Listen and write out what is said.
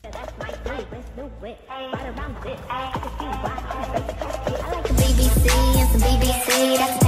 That's my dude, let's do it. Right around this, I can see why I'm a basic. I like the BBC and some BBC. That's